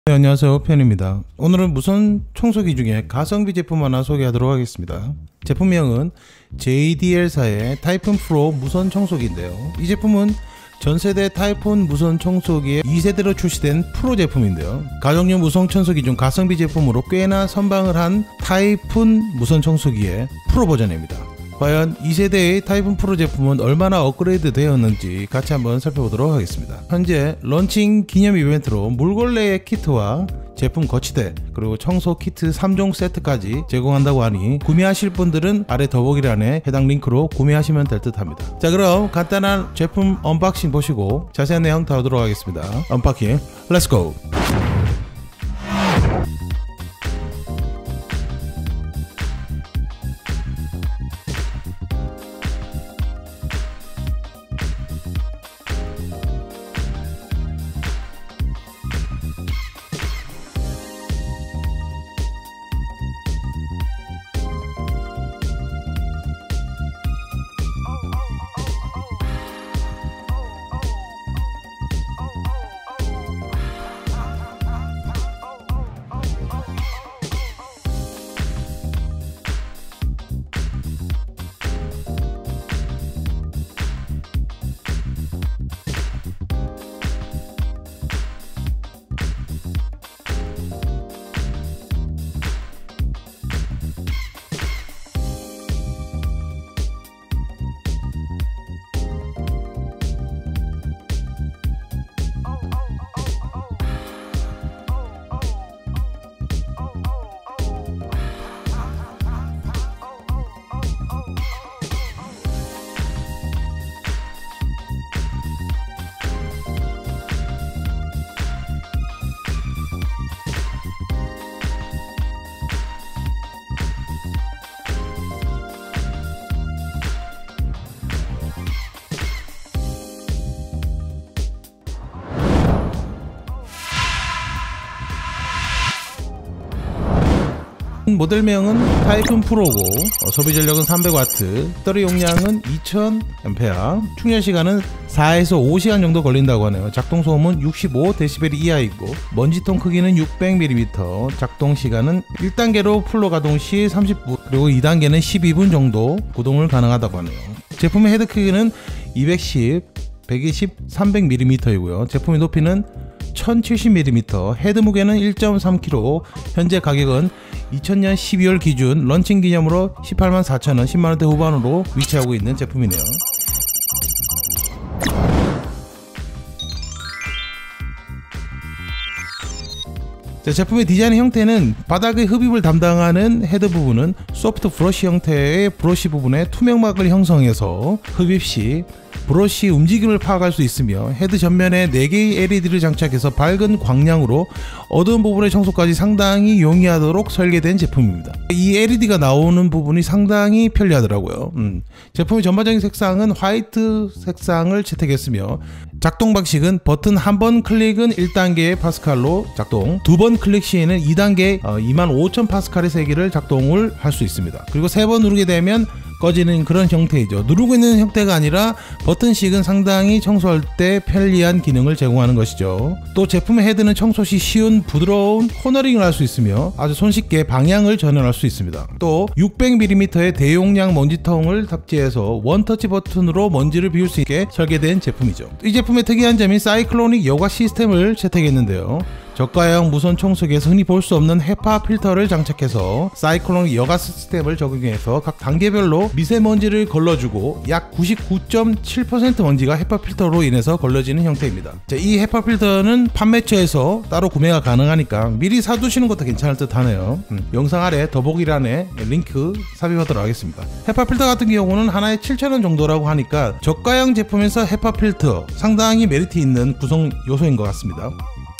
네, 안녕하세요, 편입니다. 오늘은 무선 청소기 중에 가성비 제품 하나 소개하도록 하겠습니다. 제품명은 JDL사의 타이푼 프로 무선 청소기인데요. 이 제품은 전세대 타이푼 무선 청소기의 2세대로 출시된 프로 제품인데요. 가정용 무선 청소기 중 가성비 제품으로 꽤나 선방을 한 타이푼 무선 청소기의 프로 버전입니다. 과연 2세대의 타이푼 프로 제품은 얼마나 업그레이드 되었는지 같이 한번 살펴보도록 하겠습니다. 현재 런칭 기념 이벤트로 물걸레 키트와 제품 거치대 그리고 청소 키트 3종 세트까지 제공한다고 하니 구매하실 분들은 아래 더보기란에 해당 링크로 구매하시면 될 듯 합니다. 자, 그럼 간단한 제품 언박싱 보시고 자세한 내용 다루도록 하겠습니다. 언박싱 렛츠고! 모델명은 타이푼 프로고 소비전력은 300W, 배터리 용량은 2000A, 충전시간은 4에서 5시간 정도 걸린다고 하네요. 작동소음은 65dB 이하이고 먼지통 크기는 600mm, 작동시간은 1단계로 풀로 가동시 30분, 그리고 2단계는 12분 정도 구동을 가능하다고 하네요. 제품의 헤드 크기는 210, 120, 300mm이고요. 제품의 높이는 1070mm, 헤드 무게는 1.3kg, 현재 가격은 2000년 12월 기준 런칭 기념으로 184,000원, 10만원대 후반으로 위치하고 있는 제품이네요. 자, 제품의 디자인 형태는 바닥의 흡입을 담당하는 헤드 부분은 소프트 브러쉬 형태의 브러쉬 부분에 투명막을 형성해서 흡입 시 브러쉬 움직임을 파악할 수 있으며, 헤드 전면에 4개의 LED를 장착해서 밝은 광량으로 어두운 부분의 청소까지 상당히 용이하도록 설계된 제품입니다. 이 LED가 나오는 부분이 상당히 편리하더라고요. 제품의 전반적인 색상은 화이트 색상을 채택했으며, 작동 방식은 버튼 한 번 클릭은 1단계 파스칼로 작동, 2번 클릭 시에는 2단계 25,000 파스칼의 세기를 작동을 할 수 있습니다. 그리고 3번 누르게 되면 꺼지는 그런 형태이죠. 누르고 있는 형태가 아니라 버튼식은 상당히 청소할 때 편리한 기능을 제공하는 것이죠. 또 제품의 헤드는 청소 시 쉬운 부드러운 코너링을 할 수 있으며 아주 손쉽게 방향을 전환할 수 있습니다. 또 600mm의 대용량 먼지통을 탑재해서 원터치 버튼으로 먼지를 비울 수 있게 설계된 제품이죠. 이 제품의 특이한 점이 사이클로닉 여과 시스템을 채택했는데요. 저가형 무선 청소기에서 흔히 볼 수 없는 헤파 필터를 장착해서 사이클로닉 여과 시스템을 적용해서 각 단계별로 미세먼지를 걸러주고 약 99.7% 먼지가 헤파 필터로 인해서 걸러지는 형태입니다. 자, 이 헤파 필터는 판매처에서 따로 구매가 가능하니까 미리 사두시는 것도 괜찮을 듯 하네요. 영상 아래 더보기란에 링크 삽입하도록 하겠습니다. 헤파 필터 같은 경우는 하나에 7,000원 정도라고 하니까 저가형 제품에서 헤파 필터 상당히 메리트 있는 구성 요소인 것 같습니다.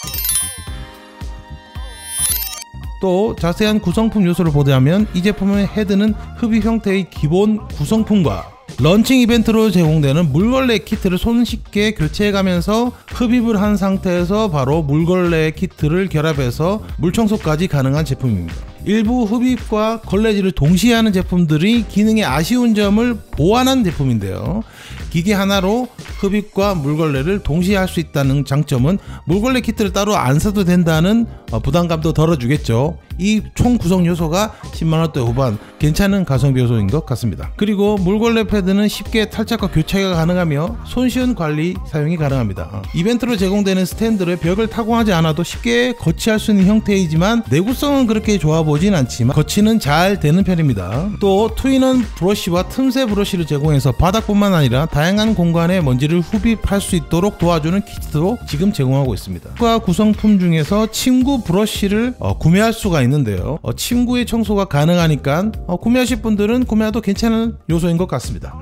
또 자세한 구성품 요소를 보자면 이 제품의 헤드는 흡입 형태의 기본 구성품과 런칭 이벤트로 제공되는 물걸레 키트를 손쉽게 교체해가면서 흡입을 한 상태에서 바로 물걸레 키트를 결합해서 물청소까지 가능한 제품입니다. 일부 흡입과 걸레질을 동시에 하는 제품들이 기능의 아쉬운 점을 보완한 제품인데요. 기계 하나로 흡입과 물걸레를 동시에 할 수 있다는 장점은 물걸레 키트를 따로 안 사도 된다는 부담감도 덜어주겠죠. 이 총 구성 요소가 10만원대 후반, 괜찮은 가성비 요소인 것 같습니다. 그리고 물걸레 패드는 쉽게 탈착과 교체가 가능하며 손쉬운 관리 사용이 가능합니다. 이벤트로 제공되는 스탠드를 벽을 타공하지 않아도 쉽게 거치할 수 있는 형태이지만 내구성은 그렇게 좋아 보진 않지만 거치는 잘 되는 편입니다. 또 투인원 브러쉬와 틈새 브러쉬를 제공해서 바닥뿐만 아니라 다양한 공간에 먼지를 흡입할 수 있도록 도와주는 키트도 지금 제공하고 있습니다. 구성품 중에서 침구 브러쉬를 구매할 수가 있는데요. 침구의 청소가 가능하니까 구매하실 분들은 구매해도 괜찮은 요소인 것 같습니다.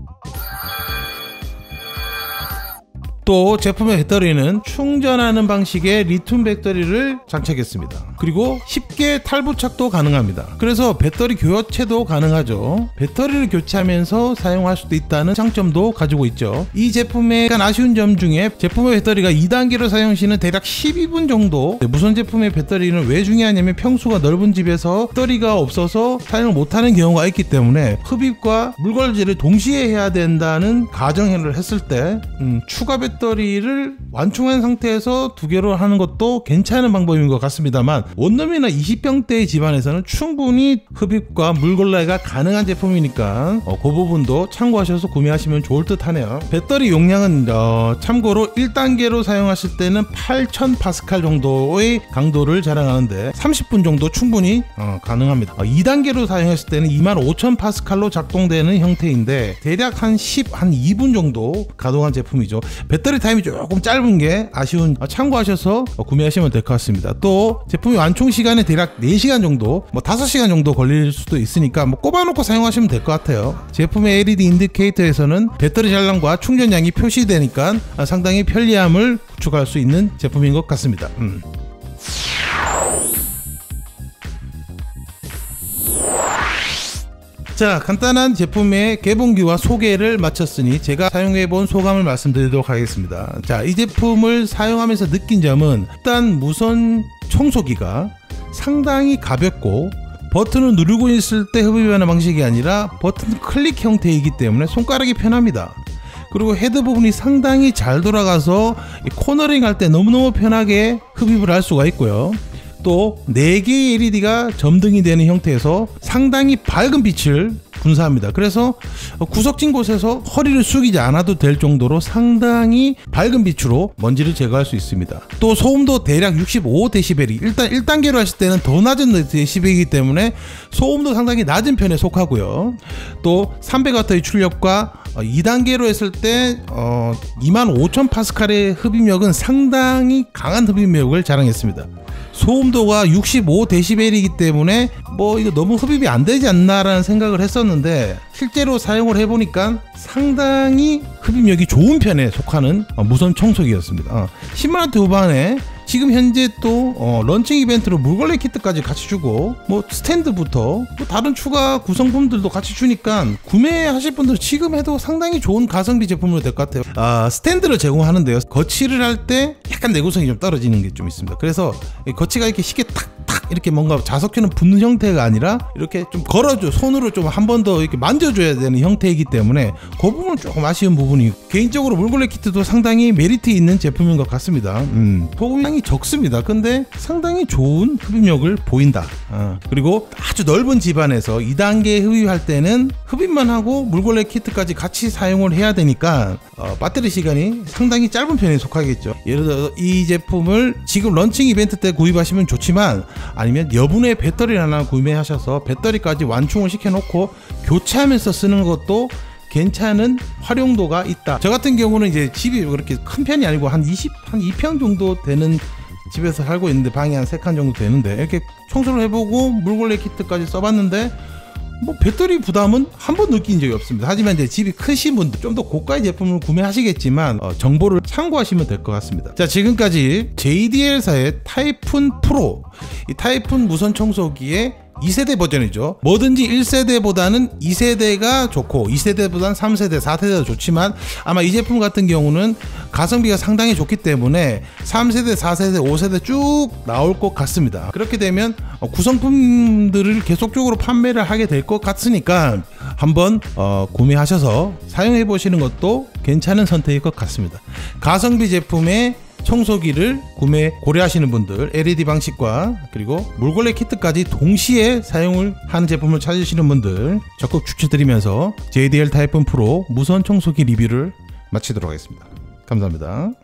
또 제품의 배터리는 충전하는 방식의 리튬 배터리를 장착했습니다. 그리고 쉽게 탈부착도 가능합니다. 그래서 배터리 교체도 가능하죠. 배터리를 교체하면서 사용할 수도 있다는 장점도 가지고 있죠. 이 제품의 약간 아쉬운 점 중에 제품의 배터리가 2단계로 사용 시는 대략 12분 정도. 무선 제품의 배터리는 왜 중요하냐면 평수가 넓은 집에서 배터리가 없어서 사용을 못하는 경우가 있기 때문에 흡입과 물걸레질을 동시에 해야 된다는 가정을 했을 때 추가 배터리를 완충한 상태에서 두 개로 하는 것도 괜찮은 방법인 것 같습니다만 원룸이나 20평대의 집안에서는 충분히 흡입과 물걸레가 가능한 제품이니까 그 부분도 참고하셔서 구매하시면 좋을 듯 하네요. 배터리 용량은 참고로 1단계로 사용하실 때는 8000파스칼 정도의 강도를 자랑하는데 30분 정도 충분히 가능합니다. 2단계로 사용했을 때는 25000파스칼로 작동되는 형태인데 대략 한 2분 정도 가동한 제품이죠. 배터리 타임이 조금 짧은 게 아쉬운, 참고하셔서 구매하시면 될 것 같습니다. 또 제품의 완충 시간에 대략 4시간 정도, 5시간 정도 걸릴 수도 있으니까 꼽아놓고 사용하시면 될 것 같아요. 제품의 LED 인디케이터에서는 배터리 잔량과 충전량이 표시되니까 상당히 편리함을 구축할 수 있는 제품인 것 같습니다. 자, 간단한 제품의 개봉기와 소개를 마쳤으니 제가 사용해본 소감을 말씀드리도록 하겠습니다. 자, 이 제품을 사용하면서 느낀 점은 일단 무선 청소기가 상당히 가볍고 버튼을 누르고 있을 때 흡입하는 방식이 아니라 버튼 클릭 형태이기 때문에 손가락이 편합니다. 그리고 헤드 부분이 상당히 잘 돌아가서 코너링 할 때 너무너무 편하게 흡입을 할 수가 있고요. 또 4개의 LED가 점등이 되는 형태에서 상당히 밝은 빛을 분사합니다. 그래서 구석진 곳에서 허리를 숙이지 않아도 될 정도로 상당히 밝은 빛으로 먼지를 제거할 수 있습니다. 또 소음도 대략 65dB이 일단 1단계로 하실 때는 더 낮은 데시벨이기 때문에 소음도 상당히 낮은 편에 속하고요. 또 300W의 출력과 2단계로 했을 때 25000파스칼의 흡입력은 상당히 강한 흡입력을 자랑했습니다. 소음도가 65dB이기 때문에 이거 너무 흡입이 안 되지 않나 라는 생각을 했었는데 실제로 사용을 해보니까 상당히 흡입력이 좋은 편에 속하는 무선 청소기였습니다. 10만원대 후반에 지금 현재 또 런칭 이벤트로 물걸레 키트까지 같이 주고 스탠드부터 다른 추가 구성품들도 같이 주니까 구매하실 분들 지금 해도 상당히 좋은 가성비 제품으로 될 것 같아요. 스탠드를 제공하는데요, 거치를 할 때 약간 내구성이 좀 떨어지는 게 좀 있습니다. 그래서 거치가 이렇게 쉽게 탁탁 이렇게 뭔가 자석처럼 붙는 형태가 아니라 이렇게 좀 걸어줘, 손으로 좀 한 번 더 이렇게 만져줘야 되는 형태이기 때문에 그 부분은 조금 아쉬운 부분이, 개인적으로 물걸레 키트도 상당히 메리트 있는 제품인 것 같습니다. 소음량이 적습니다. 근데 상당히 좋은 흡입력을 보인다. 그리고 아주 넓은 집안에서 2단계 흡입할 때는 흡입만 하고 물걸레 키트까지 같이 사용을 해야 되니까 배터리 시간이 상당히 짧은 편에 속하겠죠. 예를 들어 이 제품을 지금 런칭 이벤트 때 구입하시면 좋지만, 아니면 여분의 배터리를 하나 구매하셔서 배터리까지 완충을 시켜놓고 교체하면서 쓰는 것도 괜찮은 활용도가 있다. 저 같은 경우는 이제 집이 그렇게 큰 편이 아니고 한 2평 정도 되는 집에서 살고 있는데, 방이 한 3칸 정도 되는데 이렇게 청소를 해보고 물걸레 키트까지 써봤는데 배터리 부담은 한 번 느낀 적이 없습니다. 하지만 이제 집이 크신 분들, 좀 더 고가의 제품을 구매하시겠지만 정보를 참고하시면 될 것 같습니다. 자, 지금까지 JDL사의 타이푼 프로, 이 타이푼 무선 청소기의 2세대 버전이죠. 뭐든지 1세대보다는 2세대가 좋고 2세대보다는 3세대, 4세대가 좋지만 아마 이 제품 같은 경우는 가성비가 상당히 좋기 때문에 3세대, 4세대, 5세대 쭉 나올 것 같습니다. 그렇게 되면 구성품들을 계속적으로 판매를 하게 될 것 같으니까 한번 구매하셔서 사용해 보시는 것도 괜찮은 선택일 것 같습니다. 가성비 제품의 청소기를 구매 고려하시는 분들, LED 방식과 그리고 물걸레 키트까지 동시에 사용을 하는 제품을 찾으시는 분들 적극 추천드리면서 JDL 타이푼 프로 무선 청소기 리뷰를 마치도록 하겠습니다. 감사합니다.